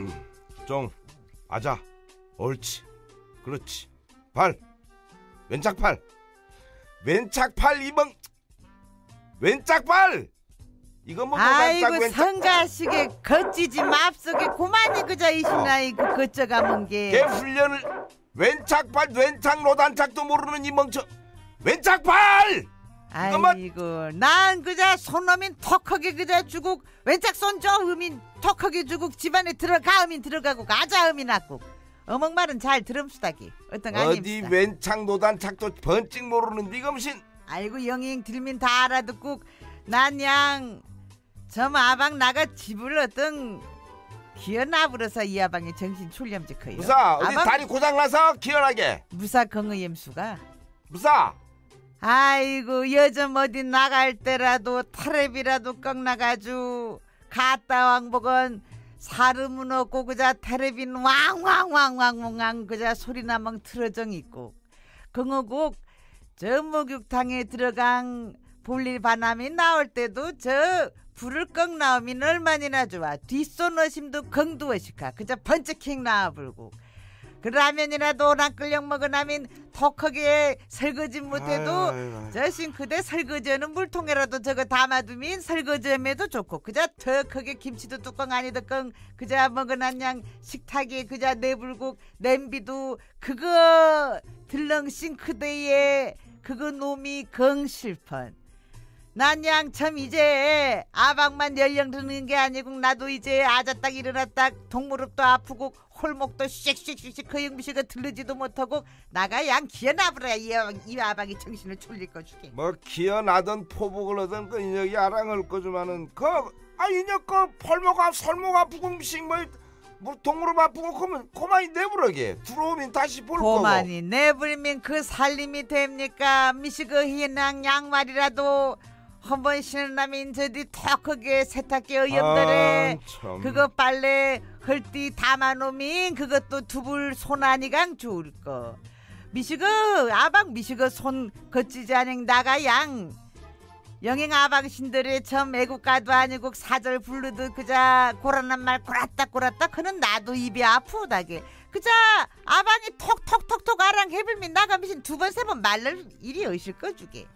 쫑 아자 옳지 그렇지 팔 왼짝팔 왼짝팔 이멍 왼짝팔 이거 뭐 아이고 성가시게 거찌지 맙속에 고만이 그저 이신나이 그 거쳐가면 개 훈련을 왼짝팔 왼짝 노단짝도 모르는 이 멍청 왼짝팔 아이고 난 그저 손놈인 턱하게 그저 주고 왼짝 손저 음인 턱하게 주고 집안에 들어가 음인 들어가고 가자 음인 낳고 어멍말은 잘 들음수다기 어떤 아닙시다. 어디 왼짝 노단짝도 번찍 모르는 니검신 아이고 영잉 들민 다 알아듣고 난양 저 아방 나가 집을 어떤 기어나불어서 이 아방이 정신 출렴직해요. 무사 어디 다리 고장나서 기어나게 무사 건의엠수가 무사 아이고 요즘 어디 나갈 때라도 타랩이라도 꺾나가지고 갔다 왕복은 사름은 없고 그자 타랩인 왕왕왕왕왕 그자 소리나멍 틀어정 있고 긍어국 저 목욕탕에 들어간 볼일 바람이 나올 때도 저 불을 꺽 나오면 얼마나 좋아. 뒷손 어심도 긍두어시카 그저 번쩍행 나와불고 그 라면이라도 랑끌령 먹어나면 턱하게 설거지 못해도 저 싱크대 설거지하는 물통에라도 저거 담아두면 설거지함에도 좋고 그저 턱하게 김치도 뚜껑 아니도 껑 그저 먹어난 양 식탁에 그저 내불고 냄비도 그거 들렁 싱크대에 그거 놈이 긍실펀 난 양 참 이제 아방만 연령 드는 게 아니고 나도 이제 아자딱 일어났다 동무릎도 아프고 홀목도 씩씩씩씩 그 영미씨가 들르지도 못하고 나가 양 기어나버려 이 아방이 정신을 졸릴 거 주게 뭐 기어나던 포복을 하던 그 인혁이 아랑을 거주마는 인혁 펄목 설목 아프고 음식 뭐 동무릎 아프고 그러면 고만이 내부러게 들어오면 다시 볼 거고 고만이 내부리면 그 살림이 됩니까 미시 그 희낭 양말이라도 한번 신으라면 저디 턱하게 세탁기 어염들에 그거 빨래 헐띠 담아놓으면 그것도 두불 손아니강 좋을 거 미시그 아방 미시그 손 거치지 않은 나가 양 영행 아방신들의 참 애국가도 아니고 사절 부르듯 그자 고란한 말 고랐다 그는 나도 입이 아프다게 그자 아방이 톡톡톡톡 아랑 해불면 나가 미신 두 번 세 번 말를 일이 어실 거 주게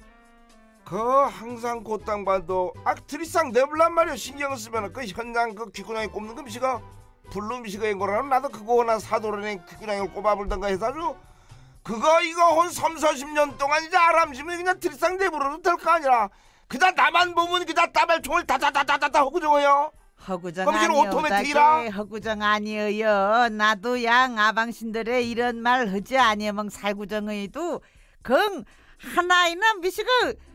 항상 곧땅 봐도 드리쌍 내불란 말이야 신경 쓰면 그 현장 그 귓구녕에 꼽는 거 미시가 블루 미시가 인거라는 나도 그거 하나 사도로는 귓구녕을 꼽아불던가 해서 아주 그거 이거 한 30-40년 동안 이제 아람시면 그냥 드리쌍 내불어도 될 거 아니라 그다 나만 보면 그다 따발총을 다다다다다 허구정어요 허구정 아니요 허구정 아니에요 나도 양 아방신들의 이런 말 하지 아니면 살구정의도 긍 하나이는 미시가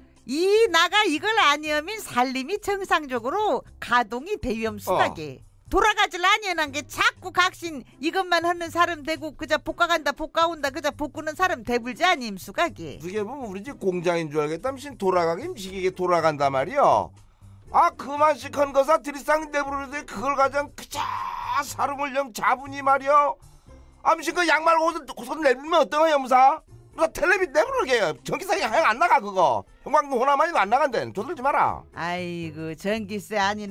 이 나가 이걸 아니하면 살림이 정상적으로 가동이 되위험수하게 돌아가질 아니한 게 자꾸 각신 이것만 하는 사람 되고 그저 볶아간다 볶아온다 그저 볶는 사람 대불지 아님수가게 그게 보면 우리 집 공장인 줄 알겠다 미신 돌아가긴 미시게 돌아간다 말이여 그만씩 한 거사 드리쌍 내부르는데 그걸 가장 그자 사rum을 영 자분이 말이여 미신 그 양말 옷을 내밀면 어떠냐 무사 무사 텔레비 내부르게 전기세 하영 안 나가 그거 형광등 호남아니도 안 나간대 조들지 마라 아이고 전기세 아니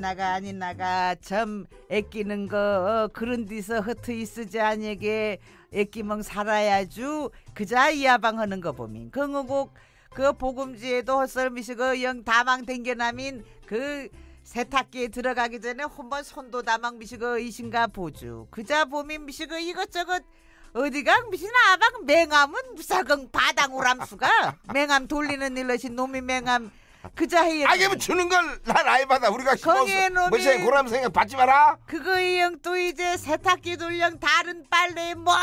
나가 참 애끼는 거 그런 데서 허트 있으지 아니게 애끼멍 살아야죠 그자 이하방 하는 거 보면 긍어곡 그 보금지에도 헛설미시고 영 다망 댕겨나민 그 세탁기에 들어가기 전에 한번 손도 다망 미시고 이신가 보주 그자 보면 미시고 이것저것 어디가 미신 아방 맹암은 무사강 바당오람수가 맹암 돌리는 일러신 놈이 맹암 그자 해요 뭐 주는 걸 난 아예 받아 우리가 거기에 놈이 고람 생각 받지 마라 그거의 영또 이제 세탁기 돌령 다른 빨래에 뭔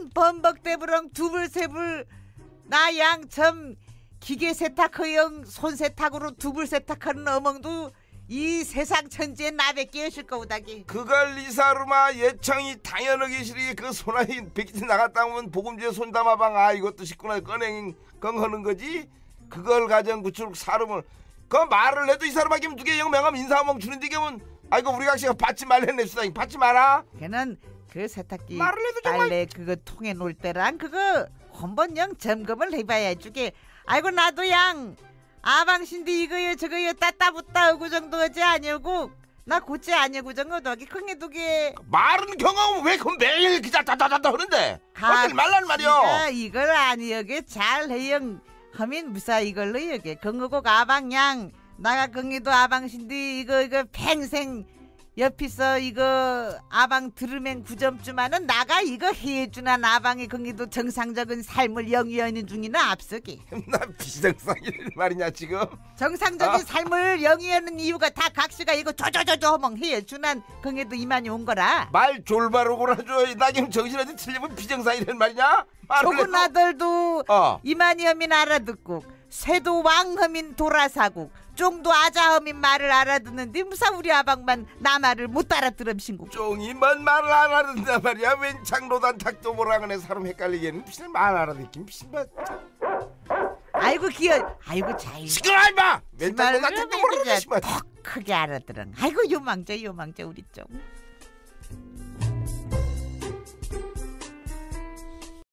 범벅대부렁 두불 세불 나 양참 기계 세탁의 영 손세탁으로 두불 세탁하는 어멍도 이 세상 천지에 나밖에 끼어실 거우다기 그걸 리사르마 예청이 당연하게 시리 그 소나이 백지 나갔다 오면 보금지에 손 담아방 이것도 식구나 꺼냉 껑하는 거지 그걸 가정 구출 사람을 그 말을 해도 이 사람에게 누게 영명함 인사하면 주는데 이게면 우리 각시가 받지 말랬네 수다잉 받지 마라 걔는 그 세탁기 빨래 그거 통에 놓을 때랑 그거 한번 영 점검을 해봐야 주게 나도 양 아방신데 이거요 저거요 따따붙다 하고 정도 하지 아니고 나 고째 아니고 정거도기 긍해두기 말은 경험 왜 그 매일 기자 다다다다 하는데 하길 말란 말이야. 이걸 아니여게 잘해영 하민 무사 이걸로 여게 긍하고 아방양 나가 긍해도 아방신디 이거 팽생 옆에서 이거 아방 들으면 9점쯤하는 나가 이거 해주나 아방의 긍해도 정상적인 삶을 영위하는 중이는 앞서기. 나 비정상이란 말이냐 지금? 정상적인 삶을 영위하는 이유가 다 각시가 이거 조조조조 허멍 해주난 긍해도 이만이 온 거라. 말 졸바로구나 줘. 나 지금 정신한테 틀리면 비정상이란 말이냐? 조금 아들도 이만희 허민 알아듣고 쇠도 왕허민 돌아사국 쫑도 아자허민 말을 알아듣는데 무사 우리 아방만 나 말을 못 알아들음신고. 쫑이만 말을 안 알아듣는단 말이야. 웬 장로단 탁도 모랑은에 사람 헷갈리게는 무슨 말 알아듣긴 무슨 말. 아이고 귀여. 아이고 잘 시끄러워 임마. 웬 장로단 탁도 모랑은에 더 크게 알아들은. 아이고 요망자 우리 쫑.